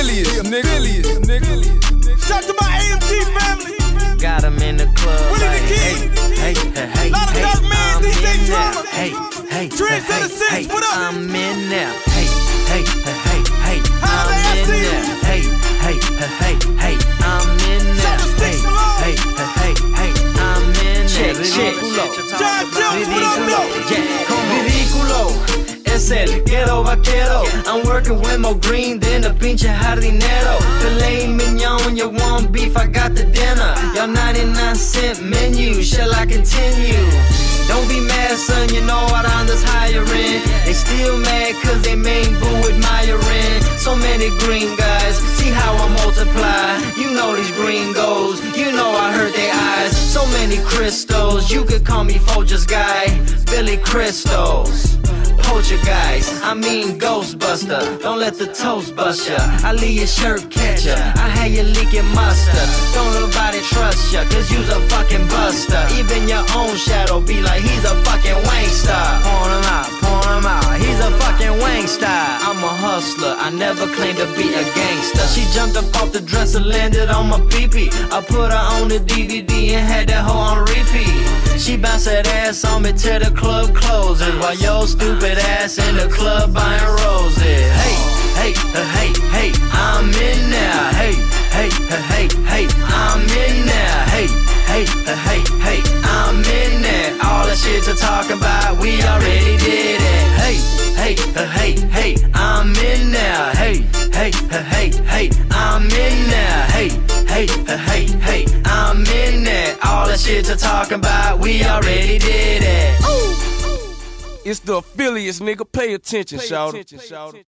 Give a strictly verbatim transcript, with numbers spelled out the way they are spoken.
affiliates, nigga. nigga. Shout to my A M G family. Got him in the club. Willie like, the hey, Kid. hey, hey, hey, Lot of hey, Dark Man, I'm D J in Drama. now. Hey, hey, Trends hey, to the six, hey, what up? I'm in now. Hey, hey, hey, hey, hey, Holla, I'm in I see you. now. Hey, hey, hey, hey, hey, I'm in now. Shout to Hey, Sticks Malone. hey, hey, hey, hey, I'm in now. Check, check. John Jones, what up, though? Yeah, come on. Ridículo. Es el ghetto vaquero. I'm working with more green than a pinche jardinero. Filet mignon, you want beef, I got the dinner. Y'all ninety-nine cent menu, shall I continue? Don't be mad, son, you know I done this hiring. They still mad cause they main boo admiring. So many green guys, see how I multiply. You know these gringos, you know I hurt their eyes. So many crystals, you could call me Folger's guy. Billy Crystals. Poltergeist, I mean Ghostbuster. Don't let the toast bust ya. I leave your shirt catch ya. I had you leaking mustard. Don't nobody trust ya, cause you's a fucking buster. Even your own shadow be like, he's a fucking wankster. Point him out, point him out. He's a fucking wankster. I'm a hustler, I never claimed to be a gangster. She jumped up off the dresser, landed on my pee-pee. I put her on the D V D and had that hoe on repeat. She bounced that ass on me till the club closes, while your stupid ass in the club buying roses. Hey, hey, hey, hey, I'm in now. Hey, hey, hey, hey, I'm in now. Hey, hey, hey, hey, I'm in there. All the shit you're talking about, we already did it. Hey, hey, hey, hey, I'm in now. Hey, hey, hey, hey, I'm in now. Hey, hey, hey, hey, I'm in there. All the shit you're talking about, we already did it. It's the affiliates, nigga. Pay attention, shout.